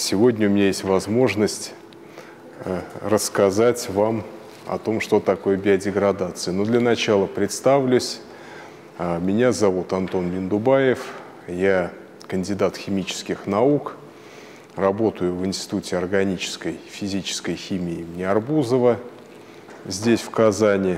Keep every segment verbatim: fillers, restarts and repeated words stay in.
сегодня у меня есть возможность рассказать вам о том, что такое биодеградация. Но для начала представлюсь. Меня зовут Антон Миндубаев, я кандидат химических наук, работаю в Институте органической и физической химии имени Арбузова, здесь, в Казани.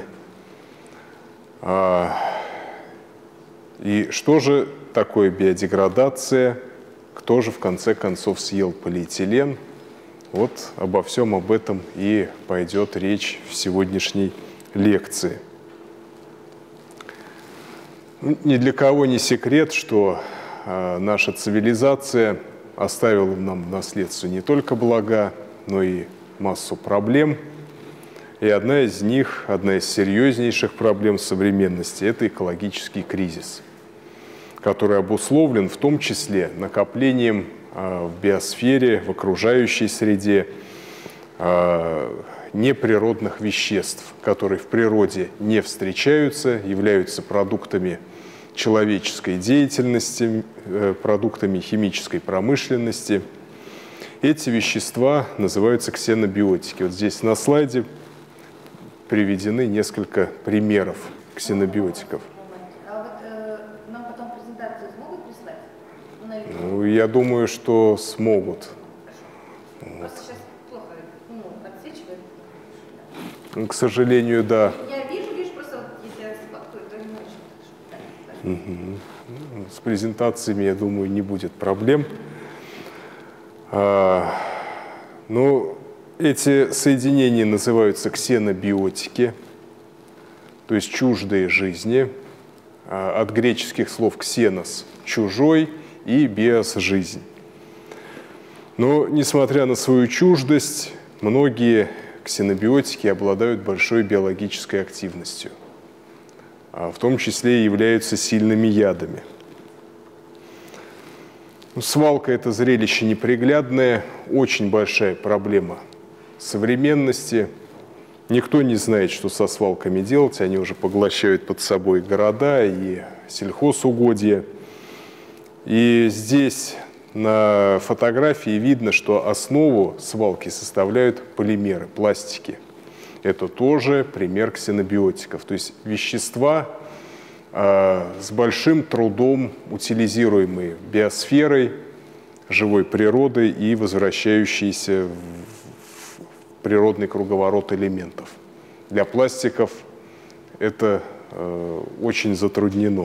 И что же такое биодеградация? Кто же, в конце концов, съел полиэтилен? Вот обо всем об этом и пойдет речь в сегодняшней лекции. Ни для кого не секрет, что э, наша цивилизация оставила нам в наследство не только блага, но и массу проблем. И одна из них, одна из серьезнейших проблем современности – это экологический кризис, который обусловлен в том числе накоплением э, в биосфере, в окружающей среде э, неприродных веществ, которые в природе не встречаются, являются продуктами человеческой деятельности, э, продуктами химической промышленности. Эти вещества называются ксенобиотики. Вот здесь на слайде приведены несколько примеров ксенобиотиков. Ну, я думаю, что смогут. Вот. Сейчас плохо, ну, отсвечивает. Ну, к сожалению, да. Я вижу, вижу, просто вот, если я сфоткаю, то не очень. Угу. С презентациями, я думаю, не будет проблем. А, ну, эти соединения называются ксенобиотики, то есть чуждые жизни. А, от греческих слов «ксенос» – чужой, и биос – жизнь. Но, несмотря на свою чуждость, многие ксенобиотики обладают большой биологической активностью, а в том числе и являются сильными ядами. Ну, свалка – это зрелище неприглядное, очень большая проблема современности. Никто не знает, что со свалками делать, они уже поглощают под собой города и сельхозугодья. И здесь на фотографии видно, что основу свалки составляют полимеры, пластики. Это тоже пример ксенобиотиков, то есть вещества э, с большим трудом утилизируемые биосферой, живой природой и возвращающиеся в природный круговорот элементов. Для пластиков это э, очень затруднено.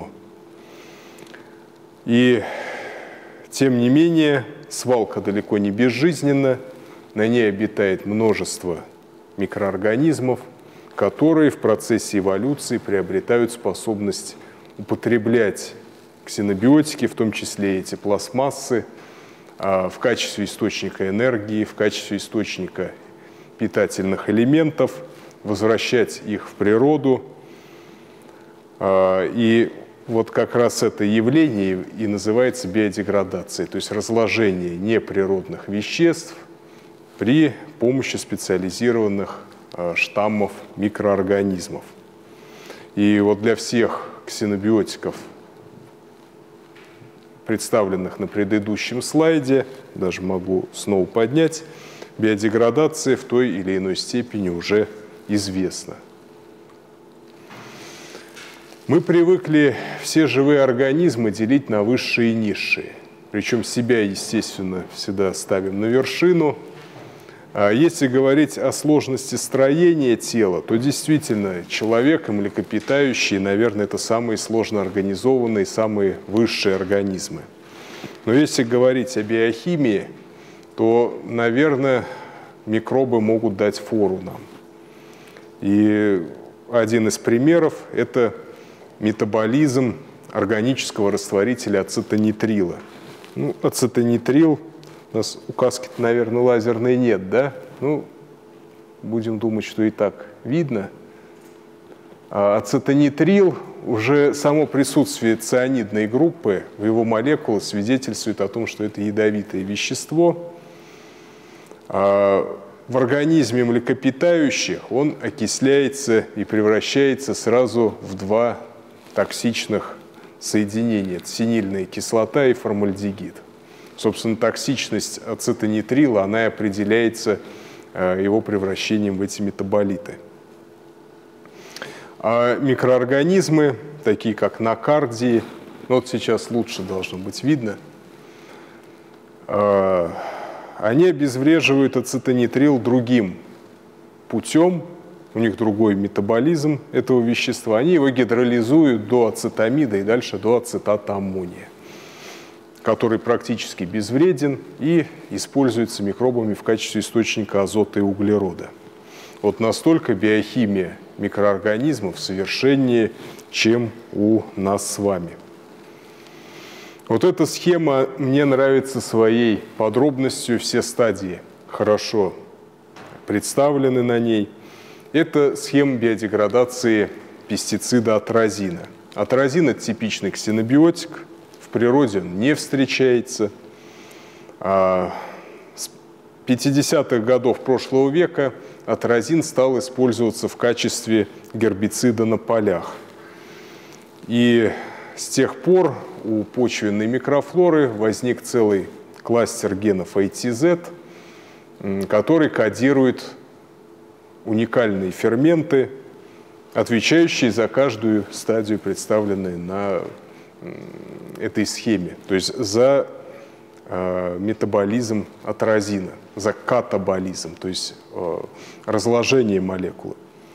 И, тем не менее, свалка далеко не безжизненна, на ней обитает множество микроорганизмов, которые в процессе эволюции приобретают способность употреблять ксенобиотики, в том числе эти пластмассы, в качестве источника энергии, в качестве источника питательных элементов, возвращать их в природу. И вот как раз это явление и называется биодеградацией, то есть разложение неприродных веществ при помощи специализированных штаммов микроорганизмов. И вот для всех ксенобиотиков, представленных на предыдущем слайде, даже могу снова поднять, биодеградация в той или иной степени уже известна. Мы привыкли все живые организмы делить на высшие и низшие. Причем себя, естественно, всегда ставим на вершину. А если говорить о сложности строения тела, то действительно человек и млекопитающие, наверное, это самые сложно организованные, самые высшие организмы. Но если говорить о биохимии, то, наверное, микробы могут дать фору нам. И один из примеров – это метаболизм органического растворителя ацетонитрила. Ну, ацетонитрил, у нас указки-то, наверное, лазерной нет, да? Ну, будем думать, что и так видно. А ацетонитрил, уже само присутствие цианидной группы в его молекулах свидетельствует о том, что это ядовитое вещество. А в организме млекопитающих он окисляется и превращается сразу в два токсичных соединения. Это синильная кислота и формальдегид. Собственно, токсичность ацетонитрила, она и определяется его превращением в эти метаболиты. А микроорганизмы, такие как нокардии, ну вот сейчас лучше должно быть видно, они обезвреживают ацетонитрил другим путем, у них другой метаболизм этого вещества, они его гидролизуют до ацетамида и дальше до ацетата аммония, который практически безвреден и используется микробами в качестве источника азота и углерода. Вот настолько биохимия микроорганизмов совершеннее, чем у нас с вами. Вот эта схема мне нравится своей подробностью, все стадии хорошо представлены на ней. Это схема биодеградации пестицида атразина. Атразин – это типичный ксенобиотик, в природе он не встречается. С пятидесятых годов прошлого века атразин стал использоваться в качестве гербицида на полях. И с тех пор у почвенной микрофлоры возник целый кластер генов эй ти зет, который кодирует уникальные ферменты, отвечающие за каждую стадию, представленную на этой схеме, то есть за э, метаболизм атразина, за катаболизм, то есть э, разложение молекулы.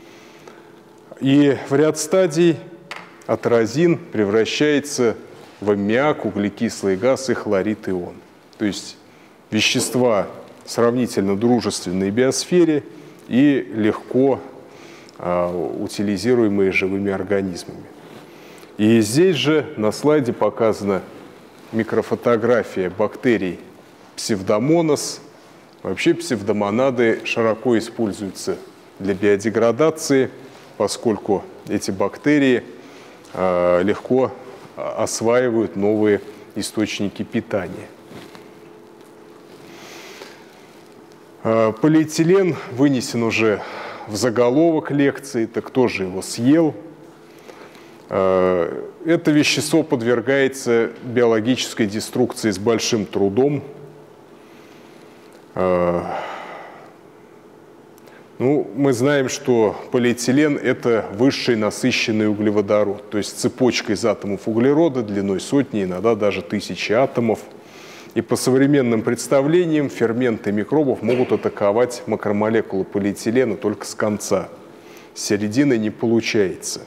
И в ряд стадий атразин превращается в аммиак, углекислый газ и хлорид ион. То есть вещества сравнительно дружественные биосфере и легко а, утилизируемые живыми организмами. И здесь же на слайде показана микрофотография бактерий псевдомонас. Вообще псевдомонады широко используются для биодеградации, поскольку эти бактерии а, легко осваивают новые источники питания. Полиэтилен вынесен уже в заголовок лекции, так кто же его съел? Это вещество подвергается биологической деструкции с большим трудом. Ну, мы знаем, что полиэтилен – это высший насыщенный углеводород, то есть цепочка из атомов углерода длиной сотни, иногда даже тысячи атомов. И по современным представлениям ферменты микробов могут атаковать макромолекулы полиэтилена только с конца. С середины не получается.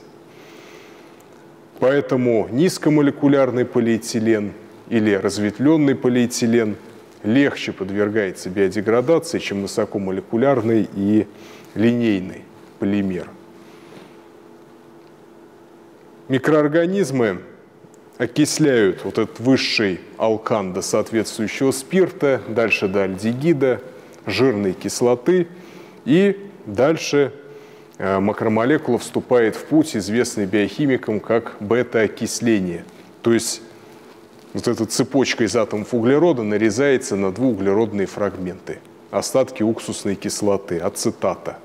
Поэтому низкомолекулярный полиэтилен или разветвленный полиэтилен легче подвергается биодеградации, чем высокомолекулярный и линейный полимер. Микроорганизмы окисляют вот этот высший алкан до соответствующего спирта, дальше до альдегида, жирной кислоты, и дальше макромолекула вступает в путь, известный биохимикам как бета-окисление. То есть вот эта цепочка из атомов углерода нарезается на двууглеродные фрагменты, остатки уксусной кислоты, ацетата.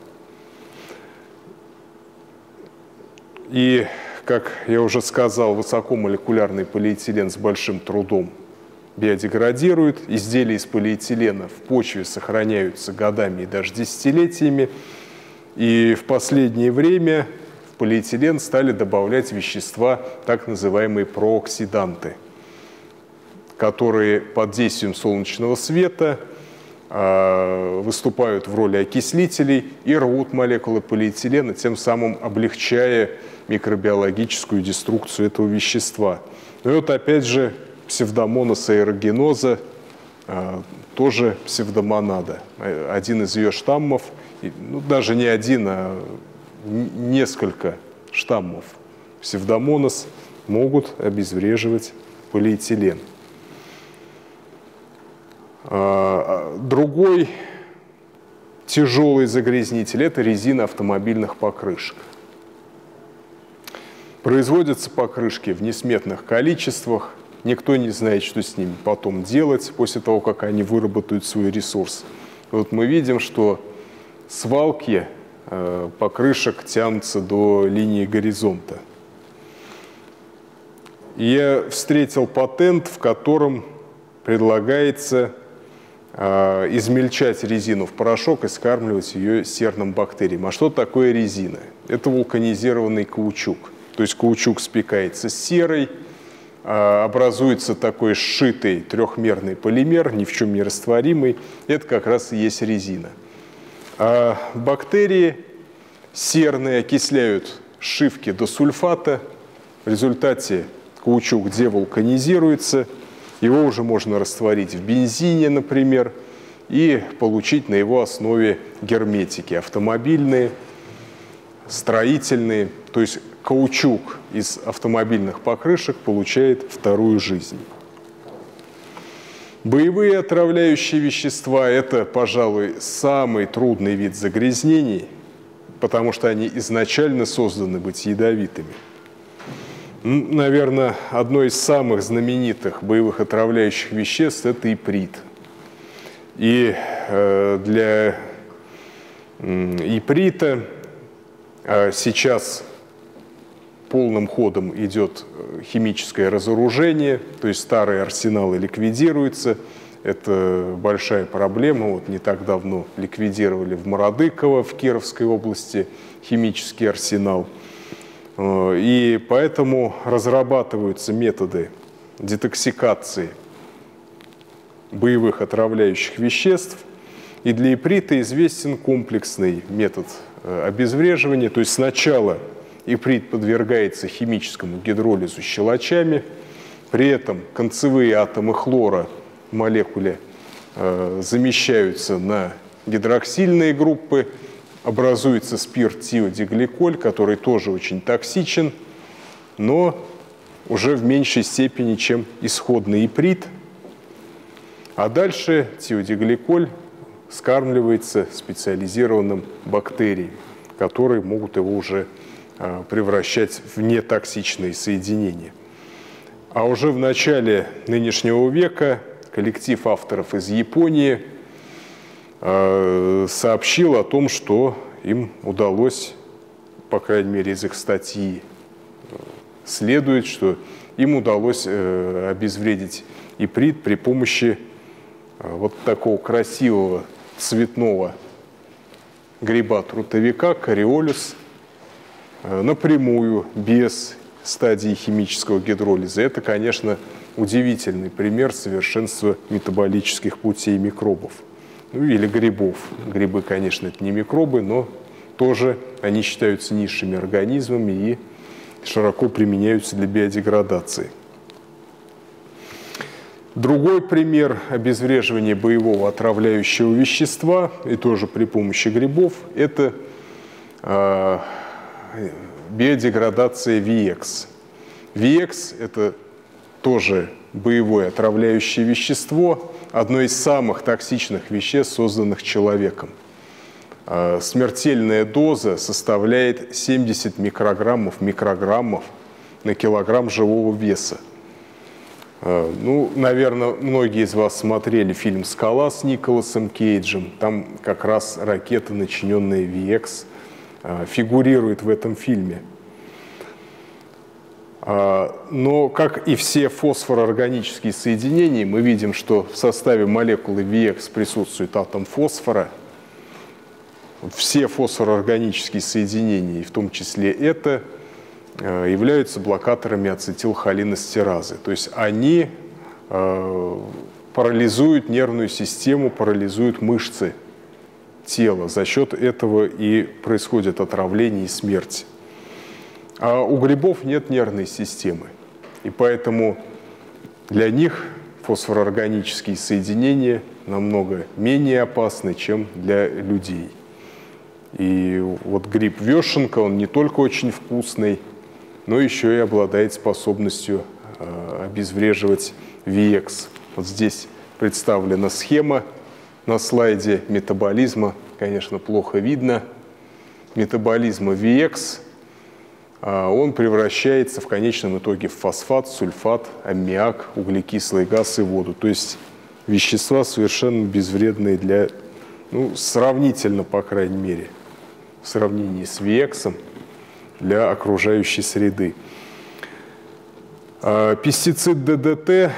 И, как я уже сказал, высокомолекулярный полиэтилен с большим трудом биодеградирует. Изделия из полиэтилена в почве сохраняются годами и даже десятилетиями. И в последнее время в полиэтилен стали добавлять вещества, так называемые прооксиданты, которые под действием солнечного света э, выступают в роли окислителей и рвут молекулы полиэтилена, тем самым облегчая микробиологическую деструкцию этого вещества. Ну и вот опять же псевдомонас аэрогеноза, э, тоже псевдомонада. Один из ее штаммов, ну, даже не один, а несколько штаммов псевдомонас могут обезвреживать полиэтилен. Другой тяжелый загрязнитель – это резина автомобильных покрышек. Производятся покрышки в несметных количествах. Никто не знает, что с ними потом делать после того, как они выработают свой ресурс. И вот мы видим, что свалки покрышек тянутся до линии горизонта. И я встретил патент, в котором предлагается измельчать резину в порошок и скармливать ее серным бактериям. А что такое резина? Это вулканизированный каучук. То есть каучук спекается с серой, образуется такой сшитый трехмерный полимер, ни в чем не растворимый. Это как раз и есть резина. А бактерии серные окисляют сшивки до сульфата. В результате каучук девулканизируется. Его уже можно растворить в бензине, например, и получить на его основе герметики автомобильные, строительные. То есть каучук из автомобильных покрышек получает вторую жизнь. Боевые отравляющие вещества – это, пожалуй, самый трудный вид загрязнений, потому что они изначально созданы быть ядовитыми. Наверное, одно из самых знаменитых боевых отравляющих веществ – это иприт. И э, для э, иприта э, сейчас полным ходом идет химическое разоружение, то есть старые арсеналы ликвидируются. Это большая проблема. Вот не так давно ликвидировали в Мародыково, в Кировской области, химический арсенал. И поэтому разрабатываются методы детоксикации боевых отравляющих веществ. И для иприта известен комплексный метод обезвреживания. То есть сначала иприт подвергается химическому гидролизу щелочами, при этом концевые атомы хлора в молекуле э, замещаются на гидроксильные группы, образуется спирт-тиодигликоль, который тоже очень токсичен, но уже в меньшей степени, чем исходный иприт. А дальше тиодигликоль скармливается специализированным бактериям, которые могут его уже э, превращать в нетоксичные соединения. А уже в начале нынешнего века коллектив авторов из Японии сообщил о том, что им удалось, по крайней мере из их статьи следует, что им удалось обезвредить иприт при помощи вот такого красивого цветного гриба-трутовика кориолюс напрямую, без стадии химического гидролиза. Это, конечно, удивительный пример совершенства метаболических путей микробов. Ну или грибов. Грибы, конечно, это не микробы, но тоже они считаются низшими организмами и широко применяются для биодеградации. Другой пример обезвреживания боевого отравляющего вещества, и тоже при помощи грибов, это э, биодеградация ви экс. ви экс – это тоже боевое отравляющее вещество, одно из самых токсичных веществ, созданных человеком. Смертельная доза составляет семьдесят микрограммов, микрограммов на килограмм живого веса. Ну, наверное, многие из вас смотрели фильм «Скала» с Николасом Кейджем. Там как раз ракета, начиненная ви экс, фигурирует в этом фильме. Но, как и все фосфороорганические соединения, мы видим, что в составе молекулы ви экс присутствует атом фосфора. Все фосфороорганические соединения, в том числе это, являются блокаторами ацетилхолинэстеразы. То есть они парализуют нервную систему, парализуют мышцы тела. За счет этого и происходит отравление и смерть. А у грибов нет нервной системы, и поэтому для них фосфороорганические соединения намного менее опасны, чем для людей. И вот гриб вешенка, он не только очень вкусный, но еще и обладает способностью обезвреживать ви экс. Вот здесь представлена схема на слайде метаболизма, конечно, плохо видно, метаболизма ви экс. Он превращается в конечном итоге в фосфат, сульфат, аммиак, углекислый газ и воду. То есть вещества совершенно безвредные для, ну, сравнительно, по крайней мере, в сравнении с ви экс для окружающей среды. Пестицид ДДТ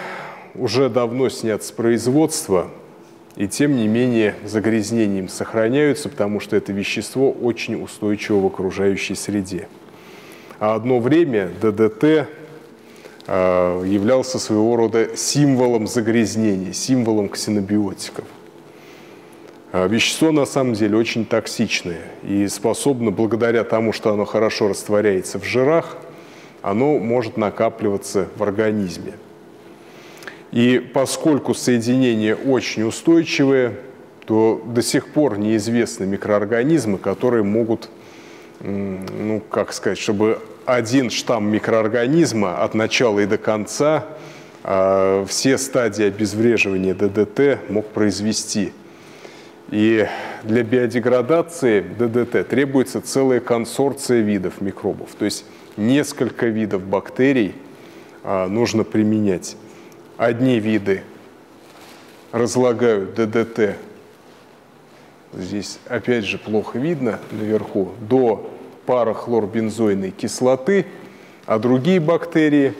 уже давно снят с производства, и тем не менее загрязнения им сохраняются, потому что это вещество очень устойчиво в окружающей среде. А одно время ДДТ являлся своего рода символом загрязнений, символом ксенобиотиков. Вещество на самом деле очень токсичное и способно, благодаря тому, что оно хорошо растворяется в жирах, оно может накапливаться в организме. И поскольку соединения очень устойчивые, то до сих пор неизвестны микроорганизмы, которые могут, ну, как сказать, чтобы один штамм микроорганизма от начала и до конца э, все стадии обезвреживания ДДТ мог произвести. И для биодеградации ДДТ требуется целая консорция видов микробов, то есть несколько видов бактерий э, нужно применять. Одни виды разлагают ДДТ, здесь опять же плохо видно наверху, до парахлорбензойной кислоты, а другие бактерии,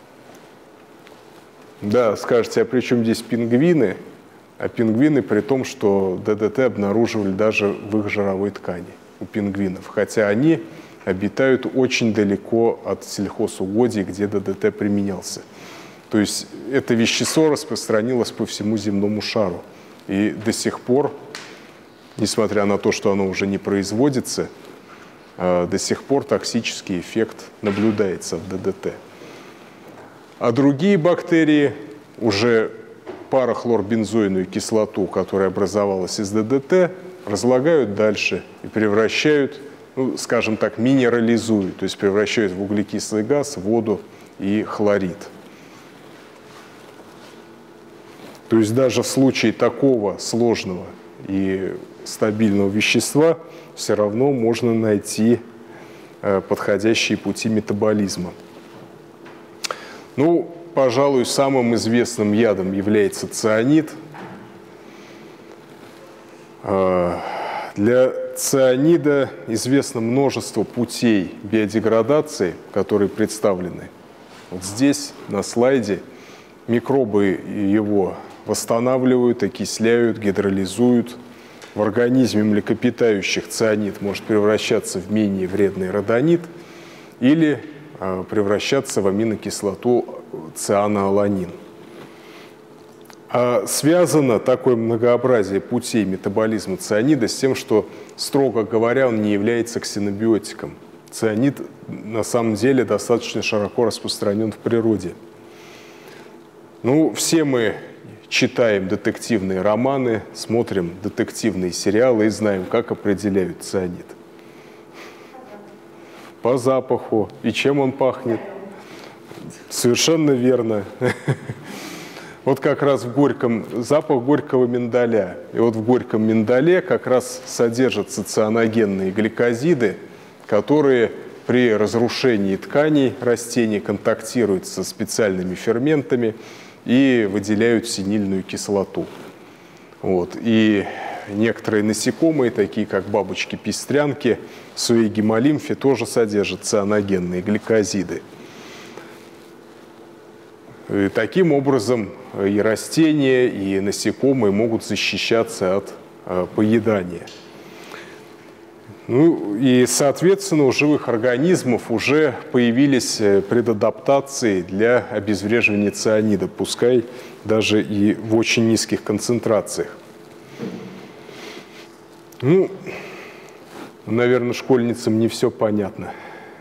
да, скажете, а при чем здесь пингвины? А пингвины при том, что ДДТ обнаруживали даже в их жировой ткани у пингвинов, хотя они обитают очень далеко от сельхозугодий, где ДДТ применялся. То есть это вещество распространилось по всему земному шару. И до сих пор, несмотря на то, что оно уже не производится, до сих пор токсический эффект наблюдается от ДДТ. А другие бактерии уже парахлорбензойную кислоту, которая образовалась из ДДТ, разлагают дальше и превращают, ну, скажем так, минерализуют, то есть превращают в углекислый газ, воду и хлорид. То есть даже в случае такого сложного и стабильного вещества все равно можно найти подходящие пути метаболизма. Ну, пожалуй, самым известным ядом является цианид. Для цианида известно множество путей биодеградации, которые представлены вот здесь, на слайде. Микробы его восстанавливают, окисляют, гидролизуют. В организме млекопитающих цианид может превращаться в менее вредный родонит или э, превращаться в аминокислоту цианоаланин. А связано такое многообразие путей метаболизма цианида с тем, что, строго говоря, он не является ксенобиотиком. Цианид на самом деле достаточно широко распространен в природе. Ну, все мы читаем детективные романы, смотрим детективные сериалы и знаем, как определяют цианид. По запаху. И чем он пахнет? Совершенно верно. Вот как раз в горьком, запах горького миндаля. И вот в горьком миндале как раз содержатся цианогенные гликозиды, которые при разрушении тканей растений контактируют со специальными ферментами и выделяют синильную кислоту. Вот. И некоторые насекомые, такие как бабочки-пестрянки, в своей гемолимфе тоже содержат цианогенные гликозиды. И таким образом и растения, и насекомые могут защищаться от э, поедания. Ну и, соответственно, у живых организмов уже появились предадаптации для обезвреживания цианида, пускай даже и в очень низких концентрациях. Ну, наверное, школьницам не все понятно.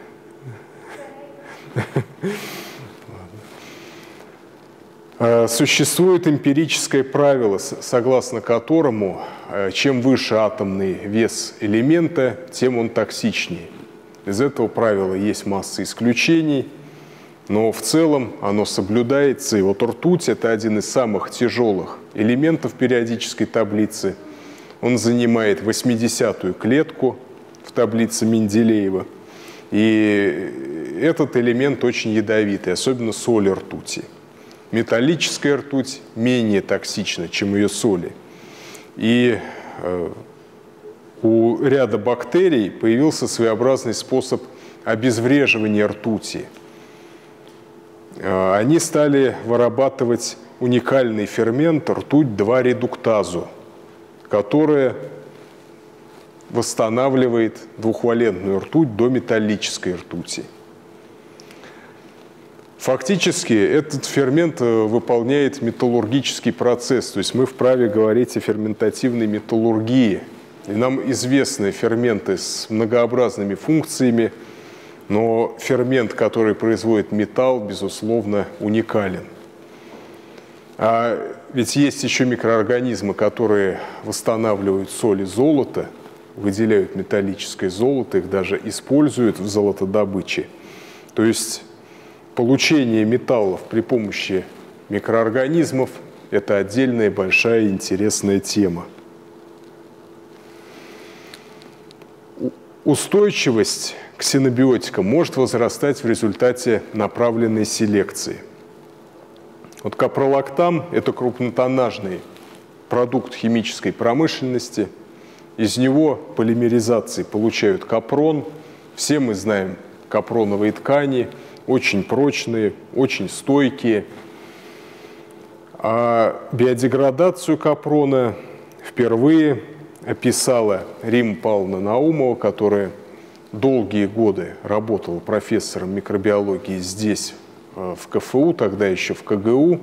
Существует эмпирическое правило, согласно которому чем выше атомный вес элемента, тем он токсичнее. Из этого правила есть масса исключений, но в целом оно соблюдается. И вот ртуть – это один из самых тяжелых элементов периодической таблицы. Он занимает восьмидесятую клетку в таблице Менделеева. И этот элемент очень ядовитый, особенно соли ртути. Металлическая ртуть менее токсична, чем ее соли. И э, у ряда бактерий появился своеобразный способ обезвреживания ртути. Э, они стали вырабатывать уникальный фермент ртуть два редуктазу, которая восстанавливает двухвалентную ртуть до металлической ртути. Фактически этот фермент выполняет металлургический процесс, то есть мы вправе говорить о ферментативной металлургии. И нам известны ферменты с многообразными функциями, но фермент, который производит металл, безусловно, уникален. А ведь есть еще микроорганизмы, которые восстанавливают соль и золото, выделяют металлическое золото, их даже используют в золотодобыче. То есть получение металлов при помощи микроорганизмов – это отдельная большая интересная тема. Устойчивость к синобиотикам может возрастать в результате направленной селекции. Вот капролактам – это крупнотоннажный продукт химической промышленности. Из него полимеризации получают капрон. Все мы знаем капроновые ткани, очень прочные, очень стойкие. А биодеградацию капрона впервые описала Римма Павловна Наумова, которая долгие годы работала профессором микробиологии здесь, в КФУ, тогда еще в КГУ.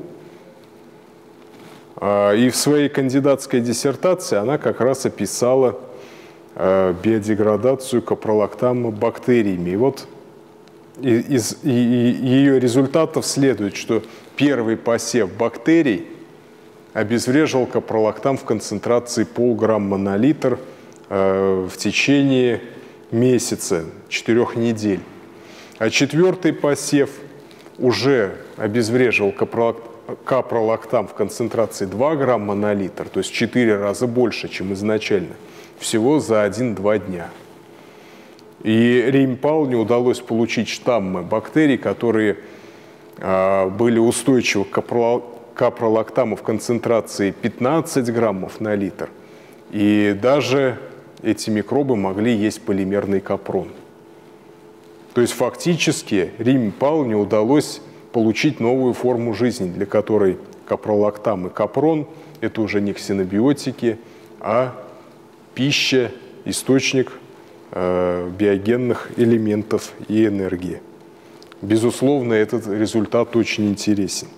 И в своей кандидатской диссертации она как раз описала биодеградацию капролактама бактериями. И вот из ее результатов следует, что первый посев бактерий обезвреживал капролактам в концентрации полграмма на литр в течение месяца, четырех недель. А четвертый посев уже обезвреживал капролактам в концентрации два грамма на литр, то есть в четыре раза больше, чем изначально, всего за один-два дня. И Римме Павловне удалось получить штаммы бактерий, которые а, были устойчивы к капролактаму в концентрации пятнадцать граммов на литр. И даже эти микробы могли есть полимерный капрон. То есть фактически Римме Павловне удалось получить новую форму жизни, для которой капролактам и капрон – это уже не ксенобиотики, а пища, источник э, биогенных элементов и энергии. Безусловно, этот результат очень интересен.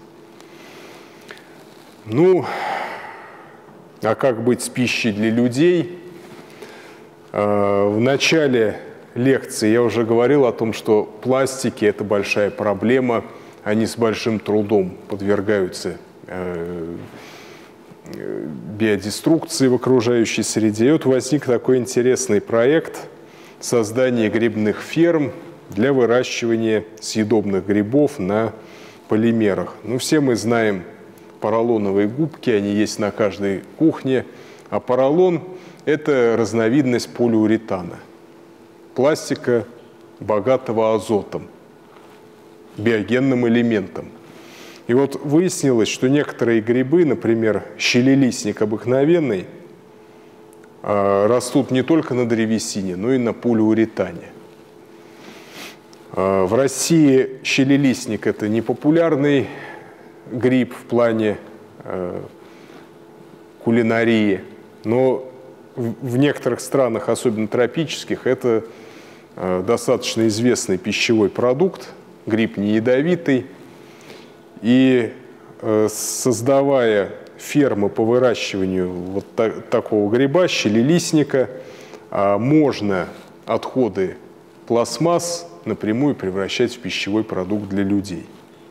Ну, а как быть с пищей для людей? Э, в начале лекции я уже говорил о том, что пластики – это большая проблема. Они с большим трудом подвергаются э, биодеструкции в окружающей среде. И вот возник такой интересный проект создания грибных ферм для выращивания съедобных грибов на полимерах. Ну, все мы знаем поролоновые губки, они есть на каждой кухне. А поролон – это разновидность полиуретана, пластика, богатого азотом, биогенным элементом. И вот выяснилось, что некоторые грибы, например, щелелистник обыкновенный, растут не только на древесине, но и на полиуретане. В России щелелистник – это не популярный гриб в плане кулинарии, но в некоторых странах, особенно тропических, это достаточно известный пищевой продукт. Гриб не ядовитый. И создавая фермы по выращиванию вот так, такого гриба, щелелистника, можно отходы пластмасс напрямую превращать в пищевой продукт для людей.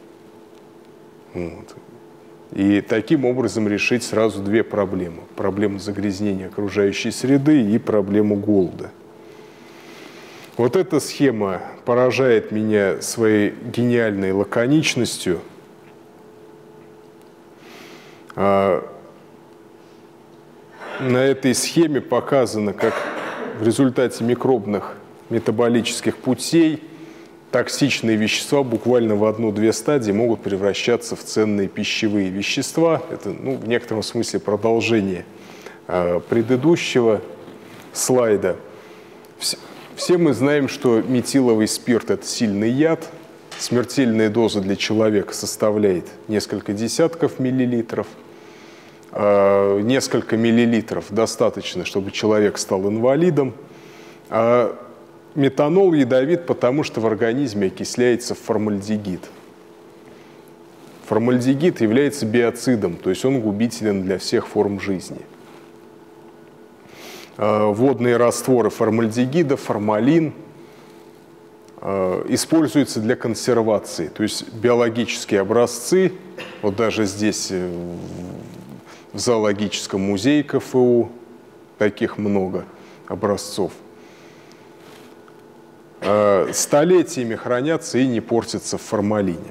Вот. И таким образом решить сразу две проблемы. Проблему загрязнения окружающей среды и проблему голода. Вот эта схема поражает меня своей гениальной лаконичностью. На этой схеме показано, как в результате микробных метаболических путей токсичные вещества буквально в одну-две стадии могут превращаться в ценные пищевые вещества. Это, ну, в некотором смысле продолжение э, предыдущего слайда. Все, все мы знаем, что метиловый спирт – это сильный яд. Смертельная доза для человека составляет несколько десятков миллилитров. Несколько миллилитров достаточно, чтобы человек стал инвалидом. А метанол ядовит, потому что в организме окисляется формальдегид. Формальдегид является биоцидом, то есть он губителен для всех форм жизни. Водные растворы формальдегида, формалин, используются для консервации, то есть биологические образцы, вот даже здесь в зоологическом музее ка эф у таких много образцов, столетиями хранятся и не портятся в формалине.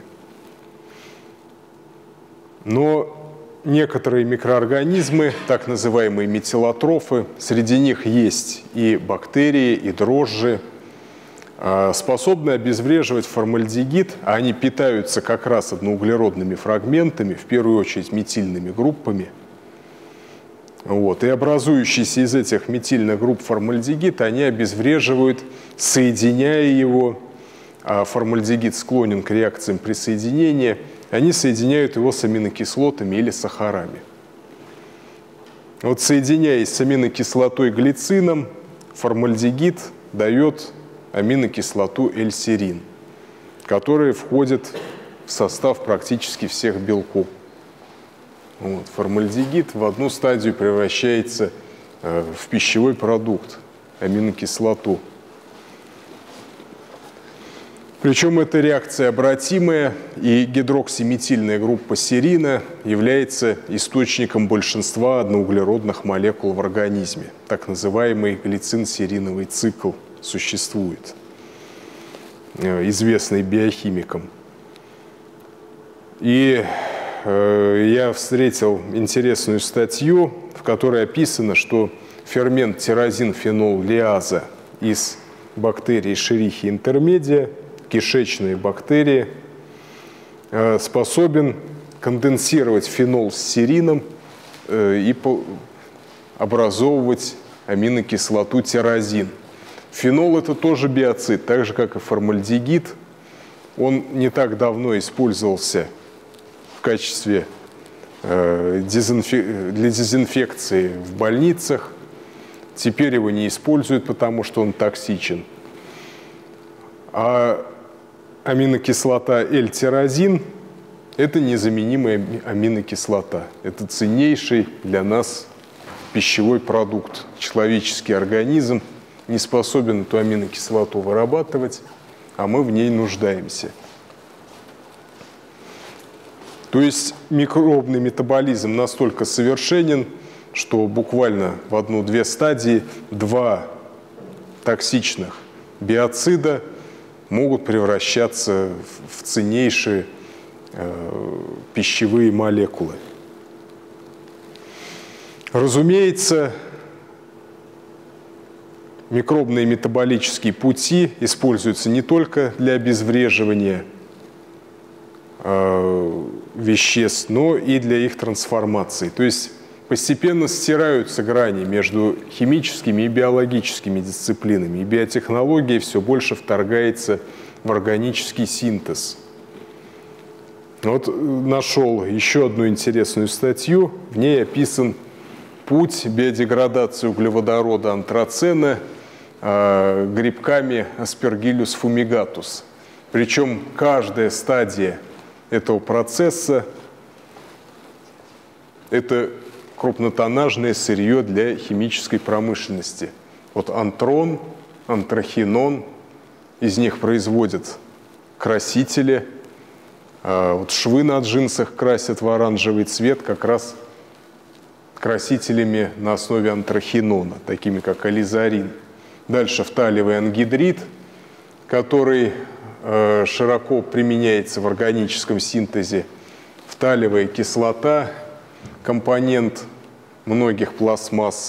Но некоторые микроорганизмы, так называемые метилотрофы, среди них есть и бактерии, и дрожжи, способны обезвреживать формальдегид, а они питаются как раз одноуглеродными фрагментами, в первую очередь метильными группами. Вот. И образующийся из этих метильных групп формальдегид они обезвреживают, соединяя его, а формальдегид склонен к реакциям присоединения, они соединяют его с аминокислотами или сахарами. Вот соединяясь с аминокислотой глицином, формальдегид дает аминокислоту L-серин, которая входит в состав практически всех белков. Вот. Формальдегид в одну стадию превращается э, в пищевой продукт, аминокислоту. Причем эта реакция обратимая, и гидроксиметильная группа серина является источником большинства одноуглеродных молекул в организме. Так называемый глицин-сериновый цикл существует, известный биохимикам. И э, я встретил интересную статью, в которой описано, что фермент тирозин-фенол-лиаза из бактерий Escherichia intermedia, кишечные бактерии, э, способен конденсировать фенол с серином э, и по образовывать аминокислоту тирозин. Фенол – это тоже биоцид, так же, как и формальдегид. Он не так давно использовался в качестве э, дезинфек... для дезинфекции в больницах. Теперь его не используют, потому что он токсичен. А аминокислота L-тирозин – это незаменимая аминокислота. Это ценнейший для нас пищевой продукт. Человеческий организм не способен эту аминокислоту вырабатывать, а мы в ней нуждаемся. То есть микробный метаболизм настолько совершенен, что буквально в одну-две стадии два токсичных биоцида могут превращаться в ценнейшие э, пищевые молекулы. Разумеется, микробные метаболические пути используются не только для обезвреживания э, веществ, но и для их трансформации. То есть постепенно стираются грани между химическими и биологическими дисциплинами, и биотехнология все больше вторгается в органический синтез. Вот нашел еще одну интересную статью, в ней описан путь биодеградации углеводорода антрацена э, грибками Aspergillus fumigatus. Причем каждая стадия этого процесса – это крупнотоннажное сырье для химической промышленности. Вот антрон, антрахинон, из них производят красители. Вот швы на джинсах красят в оранжевый цвет как раз красителями на основе антрахинона, такими как ализарин. Дальше фталевый ангидрид, который широко применяется в органическом синтезе. Фталевая кислота, компонент многих пластмасс.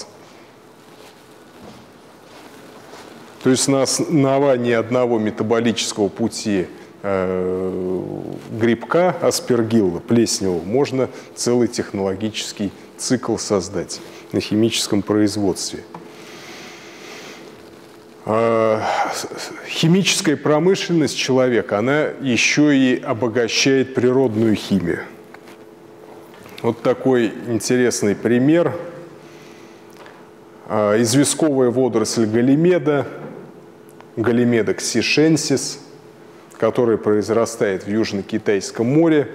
То есть на основании одного метаболического пути э, грибка аспергилла, плесневого, можно целый технологический цикл создать на химическом производстве. Химическая промышленность человека, она еще и обогащает природную химию. Вот такой интересный пример. Известковая водоросль галимеда, галимеда ксишенсис, которая произрастает в Южно-Китайском море,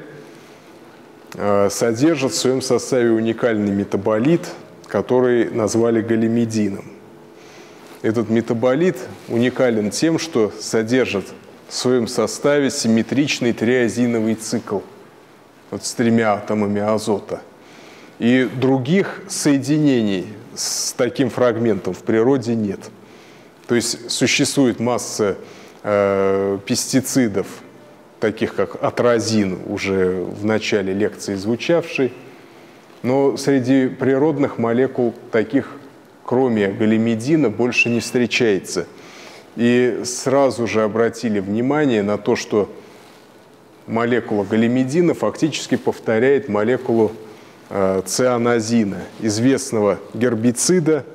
содержит в своем составе уникальный метаболит, который назвали галимедином. Этот метаболит уникален тем, что содержит в своем составе симметричный триазиновый цикл вот с тремя атомами азота. И других соединений с таким фрагментом в природе нет. То есть существует масса э, пестицидов, таких как атразин, уже в начале лекции звучавший, но среди природных молекул таких, кроме галимедина, больше не встречается. И сразу же обратили внимание на то, что молекула галимедина фактически повторяет молекулу э, цианозина, известного гербицида,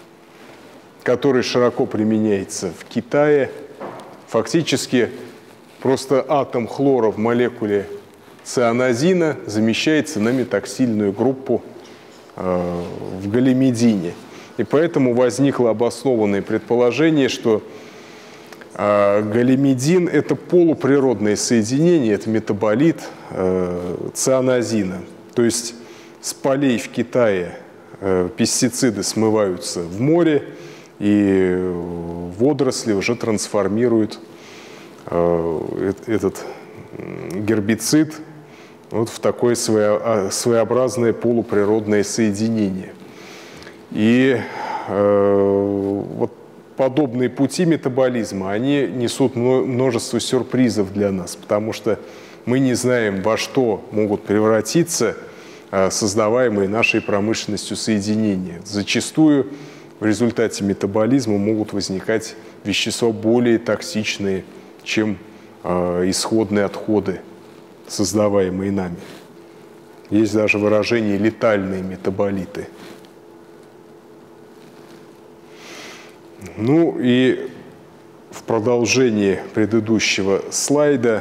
который широко применяется в Китае. Фактически просто атом хлора в молекуле цианозина замещается на метоксильную группу э, в галимедине. И поэтому возникло обоснованное предположение, что э, галимедин – это полуприродное соединение, это метаболит э, цианозина. То есть с полей в Китае э, пестициды смываются в море, и водоросли уже трансформируют э, этот гербицид вот в такое своеобразное полуприродное соединение. И э, вот подобные пути метаболизма, они несут множество сюрпризов для нас, потому что мы не знаем, во что могут превратиться э, создаваемые нашей промышленностью соединения. Зачастую в результате метаболизма могут возникать вещества более токсичные, чем э, исходные отходы, создаваемые нами. Есть даже выражение «летальные метаболиты». Ну и в продолжении предыдущего слайда,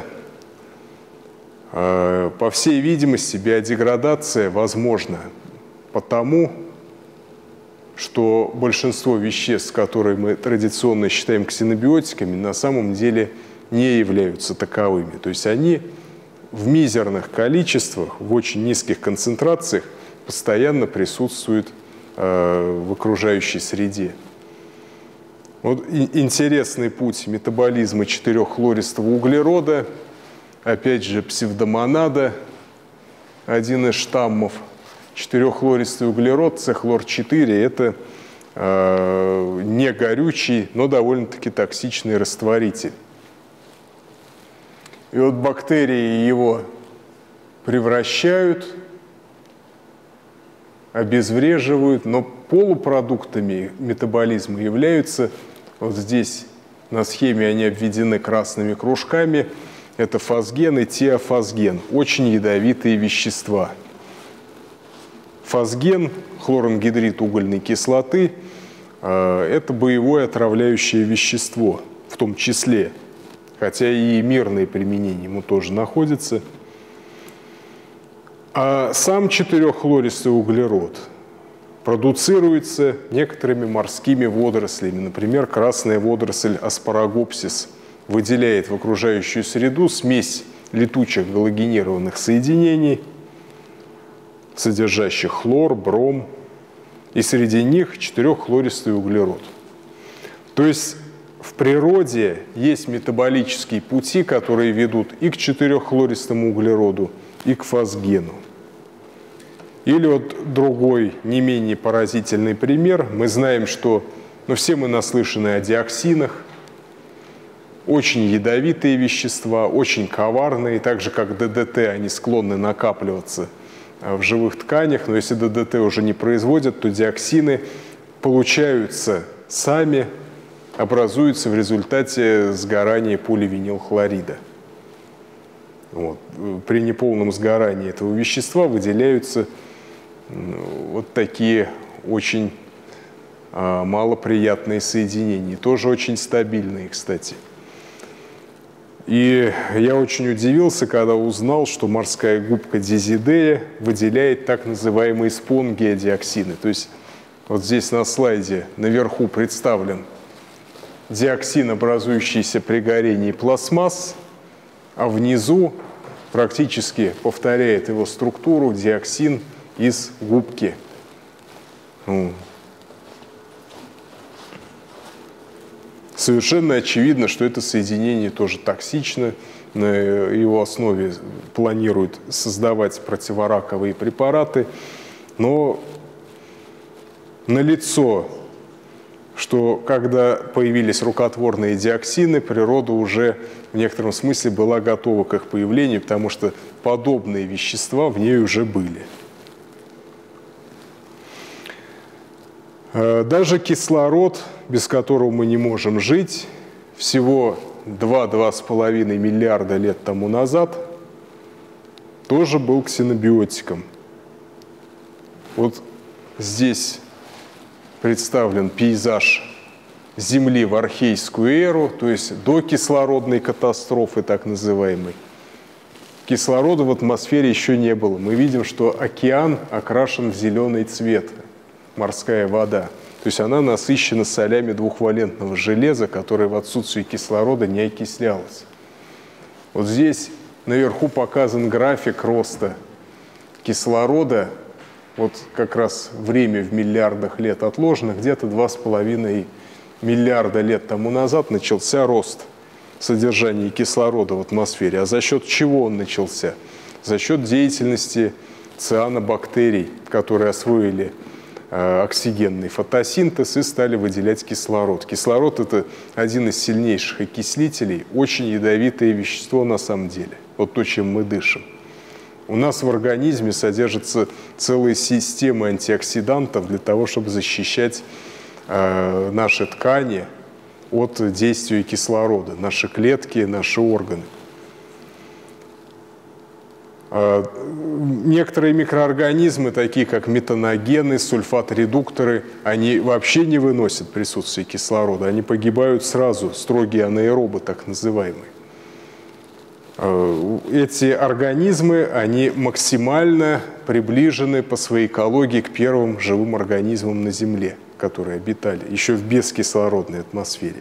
э, по всей видимости, биодеградация возможна потому, что большинство веществ, которые мы традиционно считаем ксенобиотиками, на самом деле не являются таковыми. То есть они в мизерных количествах, в очень низких концентрациях постоянно присутствуют э, в окружающей среде. Вот интересный путь метаболизма четыреххлористого углерода, опять же псевдомонада, один из штаммов. Четыреххлористый углерод, С хлор четыре, это э, не горючий, но довольно-таки токсичный растворитель. И вот бактерии его превращают, обезвреживают, но полупродуктами метаболизма являются, вот здесь на схеме они обведены красными кружками, это фосген и тиофосген, очень ядовитые вещества. Фосген, хлорангидрид угольной кислоты, это боевое отравляющее вещество, в том числе, хотя и мирное применение ему тоже находится. А сам четыреххлористый углерод продуцируется некоторыми морскими водорослями. Например, красная водоросль аспарагопсис выделяет в окружающую среду смесь летучих галогенированных соединений, содержащих хлор, бром, и среди них четыреххлористый углерод. То есть в природе есть метаболические пути, которые ведут и к четыреххлористому углероду, и к фосгену. Или вот другой, не менее поразительный пример. Мы знаем, что, ну, все мы наслышаны о диоксинах, очень ядовитые вещества, очень коварные, так же как ДДТ, они склонны накапливаться в живых тканях, но если ДДТ уже не производят, то диоксины получаются сами, образуются в результате сгорания поливинилхлорида. Вот. При неполном сгорании этого вещества выделяются вот такие очень малоприятные соединения. Тоже очень стабильные, кстати. И я очень удивился, когда узнал, что морская губка дизидея выделяет так называемые спонгиодиоксины. То есть вот здесь на слайде наверху представлен диоксин, образующийся при горении пластмасс, а внизу практически повторяет его структуру диоксин из губки. Совершенно очевидно, что это соединение тоже токсично. На его основе планируют создавать противораковые препараты. Но налицо, что когда появились рукотворные диоксины, природа уже в некотором смысле была готова к их появлению, потому что подобные вещества в ней уже были. Даже кислород, без которого мы не можем жить, всего два-два с половиной миллиарда лет тому назад, тоже был ксенобиотиком. Вот здесь представлен пейзаж Земли в архейскую эру, то есть до кислородной катастрофы, так называемой. Кислорода в атмосфере еще не было. Мы видим, что океан окрашен в зеленый цвет. Морская вода. То есть она насыщена солями двухвалентного железа, которое в отсутствии кислорода не окислялось. Вот здесь наверху показан график роста кислорода. Вот как раз время в миллиардах лет отложено. Где-то два с половиной миллиарда лет тому назад начался рост содержания кислорода в атмосфере. А за счет чего он начался? За счет деятельности цианобактерий, которые освоили оксигенный фотосинтез и стали выделять кислород. Кислород – это один из сильнейших окислителей, очень ядовитое вещество на самом деле, вот то, чем мы дышим. У нас в организме содержится целая система антиоксидантов для того, чтобы защищать э, наши ткани от действия кислорода, наши клетки, наши органы. Некоторые микроорганизмы, такие как метаногены, сульфат-редукторы, они вообще не выносят присутствие кислорода, они погибают сразу, строгие анаэробы, так называемые. Эти организмы, они максимально приближены по своей экологии к первым живым организмам на Земле, которые обитали еще в бескислородной атмосфере.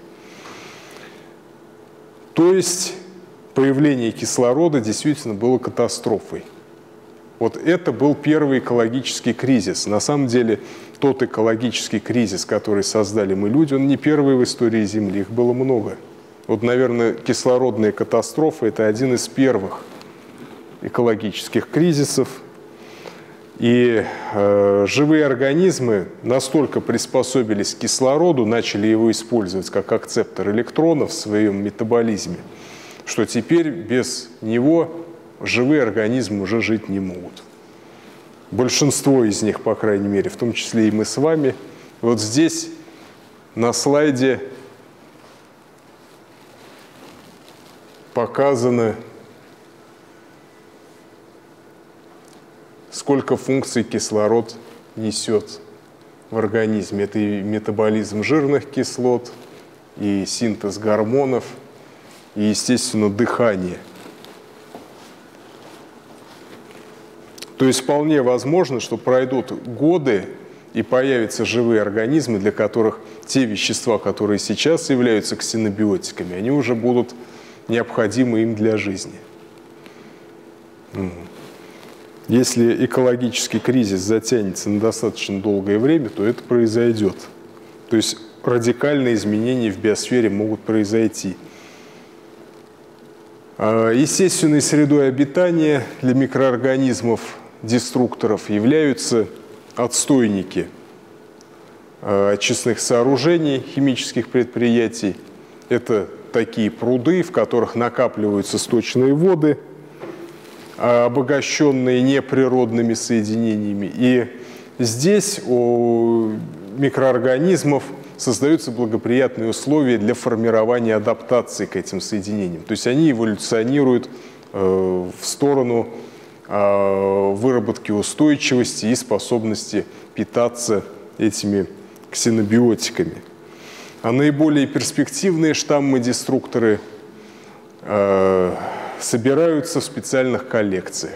То есть появление кислорода действительно было катастрофой. Вот это был первый экологический кризис. На самом деле, тот экологический кризис, который создали мы люди, он не первый в истории Земли, их было много. Вот, наверное, кислородная катастрофа – это один из первых экологических кризисов. И э, живые организмы настолько приспособились к кислороду, начали его использовать как акцептор электронов в своем метаболизме, что теперь без него живые организмы уже жить не могут. Большинство из них, по крайней мере, в том числе и мы с вами. Вот здесь на слайде показано, сколько функций кислород несет в организме. Это и метаболизм жирных кислот, и синтез гормонов, и, естественно, дыхание. То есть вполне возможно, что пройдут годы и появятся живые организмы, для которых те вещества, которые сейчас являются ксенобиотиками, они уже будут необходимы им для жизни. Если экологический кризис затянется на достаточно долгое время, то это произойдет. То есть радикальные изменения в биосфере могут произойти. Естественной средой обитания для микроорганизмов-деструкторов являются отстойники очистных сооружений, химических предприятий. Это такие пруды, в которых накапливаются сточные воды, обогащенные неприродными соединениями. И здесь у микроорганизмов создаются благоприятные условия для формирования адаптации к этим соединениям. То есть они эволюционируют э, в сторону э, выработки устойчивости и способности питаться этими ксенобиотиками. А наиболее перспективные штаммы-деструкторы э, собираются в специальных коллекциях.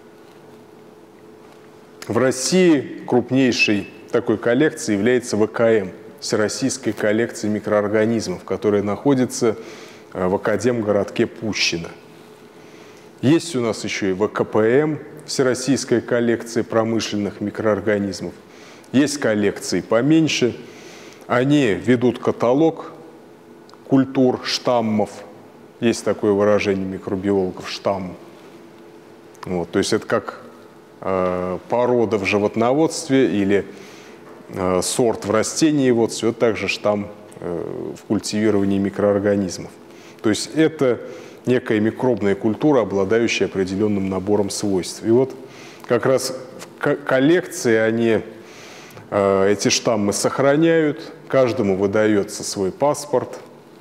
В России крупнейшей такой коллекцией является вэ ка эм, Всероссийская коллекция микроорганизмов, которая находится в академгородке Пущино. Есть у нас еще и вэ ка пэ эм, Всероссийская коллекция промышленных микроорганизмов. Есть коллекции поменьше. Они ведут каталог культур, штаммов. Есть такое выражение микробиологов — штамм. Вот, то есть это как э, порода в животноводстве или э, сорт в растениеводстве, вот также штамм э, в культивировании микроорганизмов. То есть это некая микробная культура, обладающая определенным набором свойств. И вот как раз в коллекции они э, эти штаммы сохраняют, каждому выдается свой паспорт,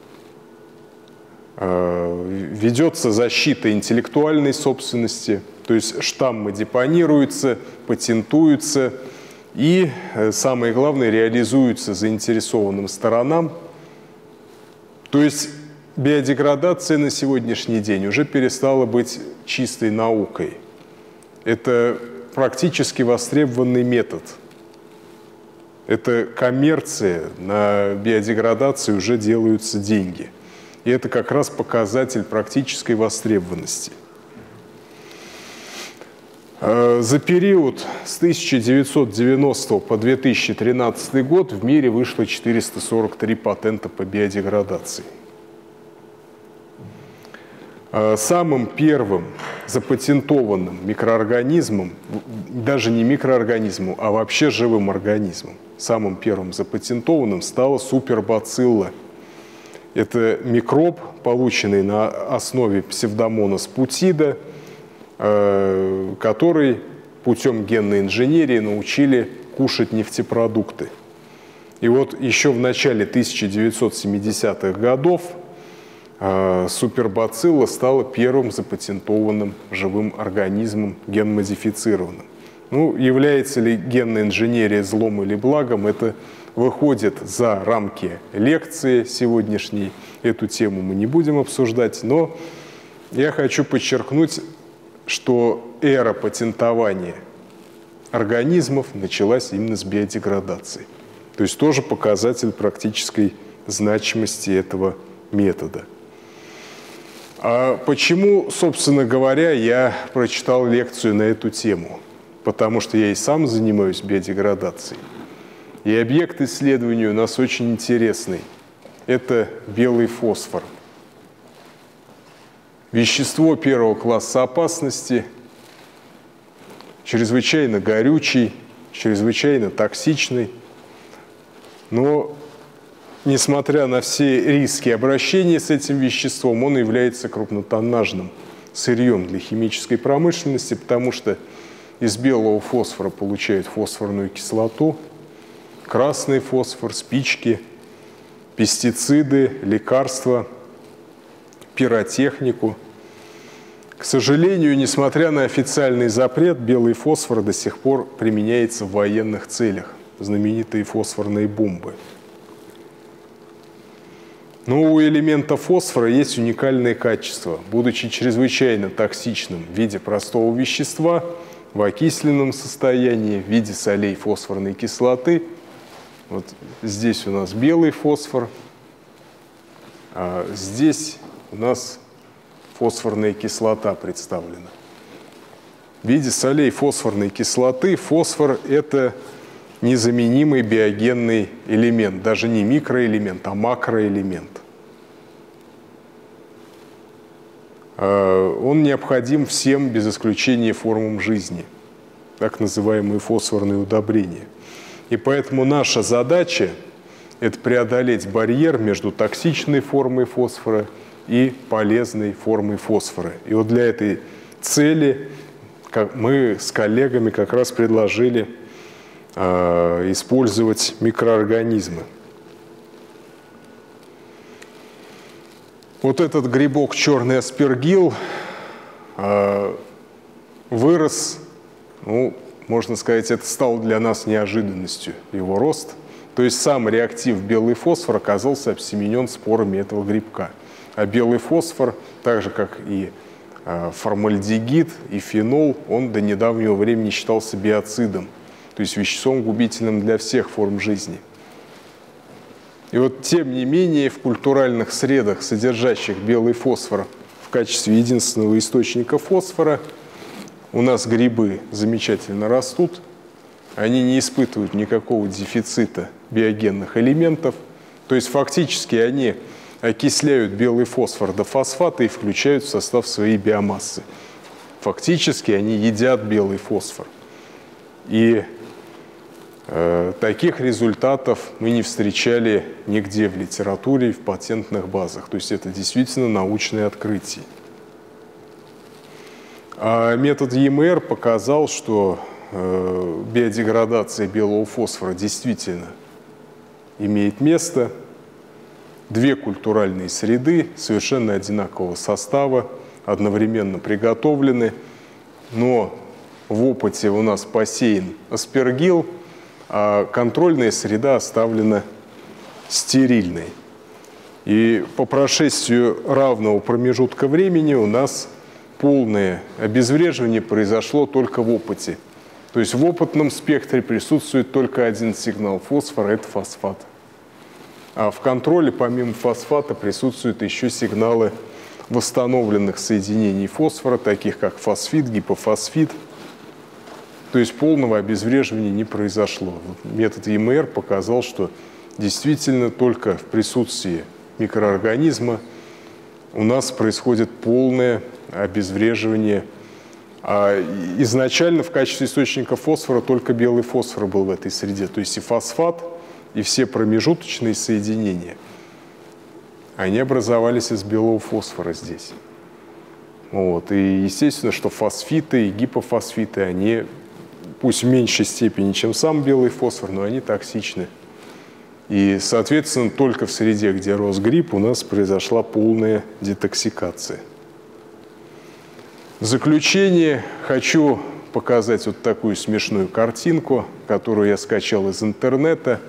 э, ведется защита интеллектуальной собственности, то есть штаммы депонируются, патентуются и, э, самое главное, реализуются заинтересованным сторонам. То есть биодеградация на сегодняшний день уже перестала быть чистой наукой. Это практически востребованный метод. Это коммерция, на биодеградации уже делаются деньги. И это как раз показатель практической востребованности. За период с тысяча девятьсот девяностого по две тысячи тринадцатый год в мире вышло четыреста сорок три патента по биодеградации. Самым первым запатентованным микроорганизмом, даже не микроорганизмом, а вообще живым организмом, самым первым запатентованным стала супербацилла. Это микроб, полученный на основе псевдомонас путида, который путем генной инженерии научили кушать нефтепродукты. И вот еще в начале тысяча девятьсот семидесятых годов супербацилла стала первым запатентованным живым организмом генмодифицированным. Ну, является ли генная инженерия злом или благом, это выходит за рамки лекции сегодняшней. Эту тему мы не будем обсуждать, но я хочу подчеркнуть, что эра патентования организмов началась именно с биодеградации. То есть тоже показатель практической значимости этого метода. А почему, собственно говоря, я прочитал лекцию на эту тему? Потому что я и сам занимаюсь биодеградацией. И объект исследования у нас очень интересный. Это белый фосфор. Вещество первого класса опасности, чрезвычайно горючий, чрезвычайно токсичный. Но, несмотря на все риски обращения с этим веществом, он является крупнотоннажным сырьем для химической промышленности, потому что из белого фосфора получают фосфорную кислоту, красный фосфор, спички, пестициды, лекарства, пиротехнику. К сожалению, несмотря на официальный запрет, белый фосфор до сих пор применяется в военных целях. Знаменитые фосфорные бомбы. Но у элемента фосфора есть уникальные качества. Будучи чрезвычайно токсичным в виде простого вещества, в окисленном состоянии, в виде солей фосфорной кислоты, вот здесь у нас белый фосфор, а здесь у нас фосфорная кислота представлена. В виде солей фосфорной кислоты фосфор – это незаменимый биогенный элемент, даже не микроэлемент, а макроэлемент. Он необходим всем без исключения формам жизни, так называемые фосфорные удобрения. И поэтому наша задача – это преодолеть барьер между токсичной формой фосфора и полезной формой фосфора. И вот для этой цели мы с коллегами как раз предложили э, использовать микроорганизмы. Вот этот грибок черный аспергилл э, вырос, ну, можно сказать, это стало для нас неожиданностью, его рост. То есть сам реактив белый фосфор оказался обсеменен спорами этого грибка. А белый фосфор, так же как и формальдегид и фенол, он до недавнего времени считался биоцидом, то есть веществом губительным для всех форм жизни. И вот тем не менее в культуральных средах, содержащих белый фосфор в качестве единственного источника фосфора, у нас грибы замечательно растут, они не испытывают никакого дефицита биогенных элементов, то есть фактически они окисляют белый фосфор до фосфата и включают в состав своей биомассы. Фактически они едят белый фосфор. И э, таких результатов мы не встречали нигде в литературе и в патентных базах. То есть это действительно научное открытие. А метод Е М Р показал, что э, биодеградация белого фосфора действительно имеет место. Две культуральные среды совершенно одинакового состава, одновременно приготовлены, но в опыте у нас посеян аспергилл, а контрольная среда оставлена стерильной. И по прошествию равного промежутка времени у нас полное обезвреживание произошло только в опыте. То есть в опытном спектре присутствует только один сигнал фосфора – это фосфат. А в контроле помимо фосфата присутствуют еще сигналы восстановленных соединений фосфора, таких как фосфид, гипофосфид. То есть полного обезвреживания не произошло. Вот метод Е М Р показал, что действительно только в присутствии микроорганизма у нас происходит полное обезвреживание. А изначально в качестве источника фосфора только белый фосфор был в этой среде, то есть и фосфат, и все промежуточные соединения, они образовались из белого фосфора здесь. Вот. И естественно, что фосфиты и гипофосфиты, они, пусть в меньшей степени, чем сам белый фосфор, но они токсичны. И, соответственно, только в среде, где рос гриб, у нас произошла полная детоксикация. В заключение хочу показать вот такую смешную картинку, которую я скачал из интернета.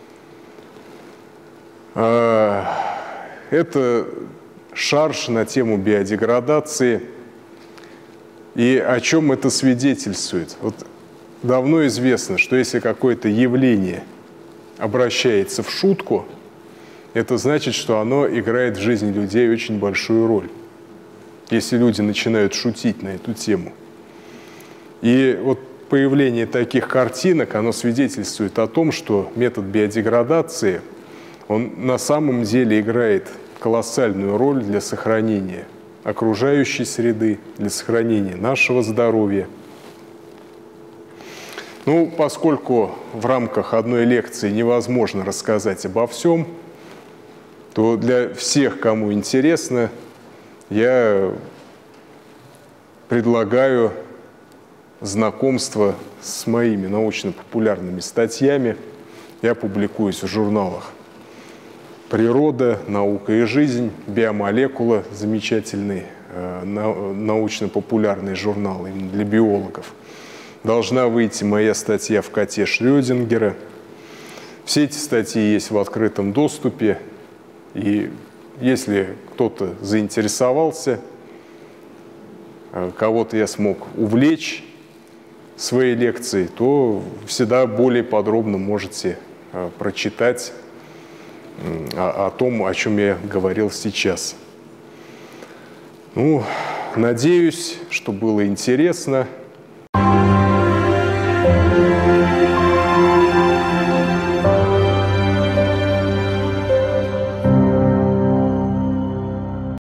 Это шарж на тему биодеградации. И о чем это свидетельствует? Вот давно известно, что если какое-то явление обращается в шутку, это значит, что оно играет в жизни людей очень большую роль, если люди начинают шутить на эту тему. И вот появление таких картинок, оно свидетельствует о том, что метод биодеградации, он на самом деле играет колоссальную роль для сохранения окружающей среды, для сохранения нашего здоровья. Ну, поскольку в рамках одной лекции невозможно рассказать обо всем, то для всех, кому интересно, я предлагаю знакомство с моими научно-популярными статьями. Я публикуюсь в журналах «Природа», «Наука и жизнь», «Биомолекула» – замечательный э, научно-популярный журнал именно для биологов. Должна выйти моя статья в коте Шрёдингера. Все эти статьи есть в открытом доступе. И если кто-то заинтересовался, кого-то я смог увлечь своей лекцией, то всегда более подробно можете прочитать о, о том, о чем я говорил сейчас. Ну, надеюсь, что было интересно.